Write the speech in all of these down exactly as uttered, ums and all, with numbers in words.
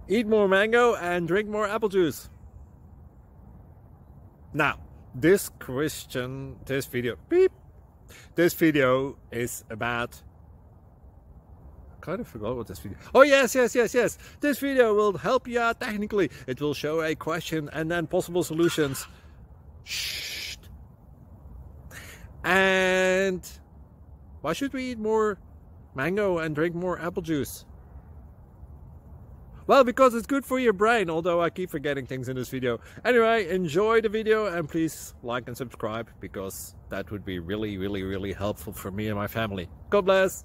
Eat more mango and drink more apple juice. Now, this question, this video, beep, this video is about, I kind of forgot what this video, oh yes, yes, yes, yes, this video will help you out technically. It will show a question and then possible solutions. Shh. And why should we eat more mango and drink more apple juice? Well, because it's good for your brain, although I keep forgetting things in this video. Anyway, enjoy the video and please like and subscribe, because that would be really, really, really helpful for me and my family. God bless!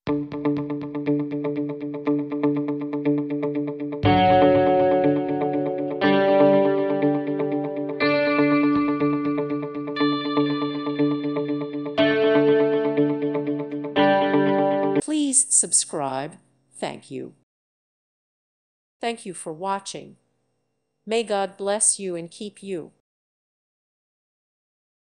Please subscribe. Thank you. Thank you for watching. May God bless you and keep you.